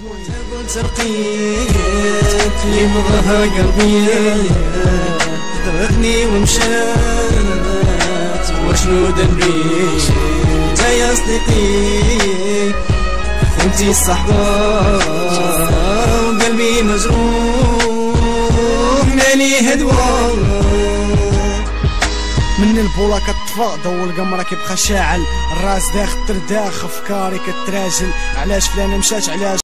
ترقيت اللي مضاها قلبي درتني ومشات وشنو ذنبي انت يا صديقي انتي الصحبة وقلبي مجروح مالي هدوة من البولا كطفى ضو القمرة كيبقى شاعل الراس داخل ترداخ افكاري كتراجل علاش فلانة مشات علاش